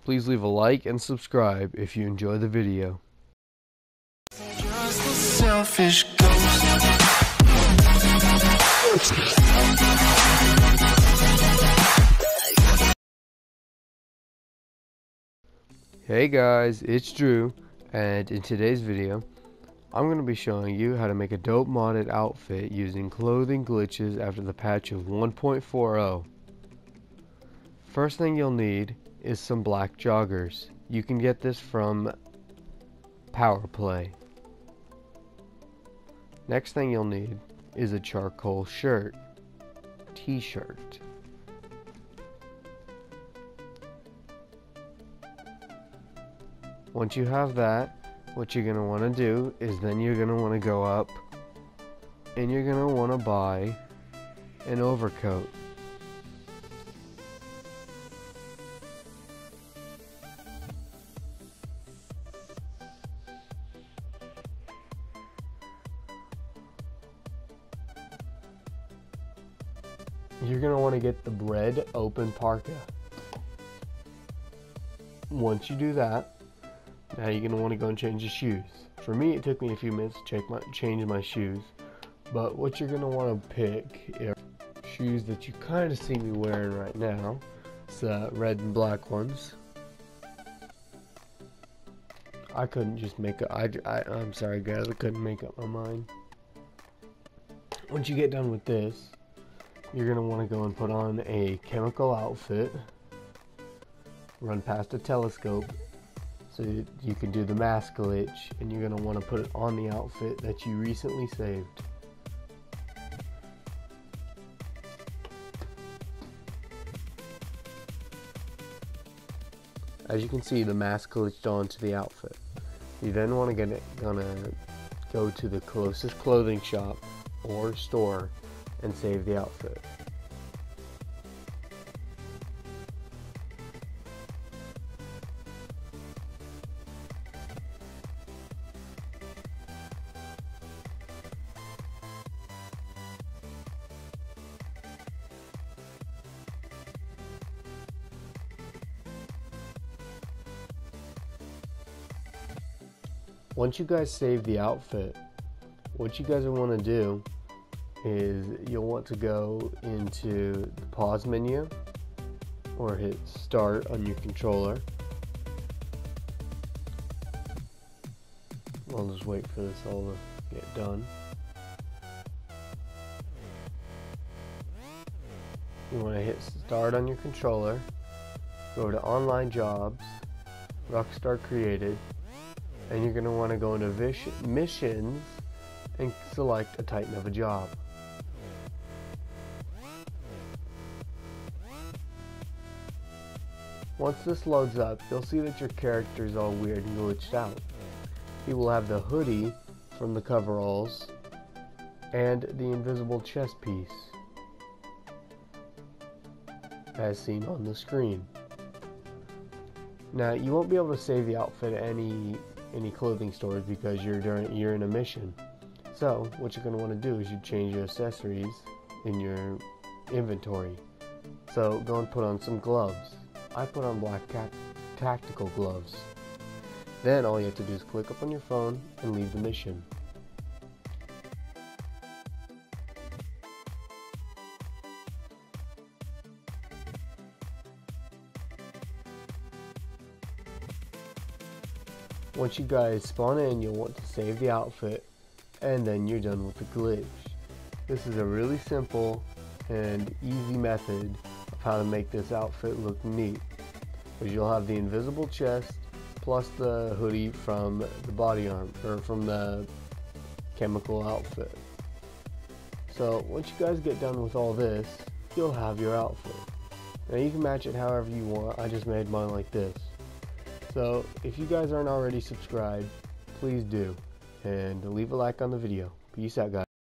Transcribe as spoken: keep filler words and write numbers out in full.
Please leave a like and subscribe if you enjoy the video. Just a selfish ghost. Hey guys, it's Drew, and in today's video I'm going to be showing you how to make a dope modded outfit using clothing glitches after the patch of one point forty. First thing you'll need is some black joggers. You can get this from PowerPlay. Next thing you'll need is a charcoal shirt, t-shirt. Once you have that, what you're going to want to do is then you're going to want to go up and you're going to want to buy an overcoat. You're going to want to get the red open parka. Once you do that, now you're going to want to go and change your shoes. For me, it took me a few minutes to check my, change my shoes. But what you're going to want to pick are shoes that you kind of see me wearing right now. It's uh, red and black ones. I couldn't just make a, I, I, I'm sorry guys, I couldn't make up my mind. Once you get done with this, you're going to want to go and put on a chemical outfit. Run past a telescope so you can do the mask glitch, and you're going to want to put it on the outfit that you recently saved. As you can see, the mask glitched onto the outfit. You then want to get it, gonna go to the closest clothing shop or store and save the outfit. Once you guys save the outfit, what you guys want to do is you'll want to go into the pause menu or hit start on your controller. I'll just wait for this all to get done. You want to hit start on your controller, go to online jobs, Rockstar created, and you're going to want to go into missions and select a Titan of a job. Once this loads up, you'll see that your character is all weird and glitched out. He will have the hoodie from the coveralls and the invisible chest piece as seen on the screen. Now you won't be able to save the outfit at any any clothing stores because you're during you're in a mission. So what you're going to want to do is you change your accessories in your inventory. So go and put on some gloves. I put on black cat tactical gloves. Then all you have to do is click up on your phone and leave the mission. Once you guys spawn in, you'll want to save the outfit, and then you're done with the glitch. This is a really simple and easy method of how to make this outfit look neat. Because you'll have the invisible chest plus the hoodie from the body arm, or from the chemical outfit. So once you guys get done with all this, you'll have your outfit. Now you can match it however you want. I just made mine like this. So if you guys aren't already subscribed, please do, and leave a like on the video. Peace out, guys.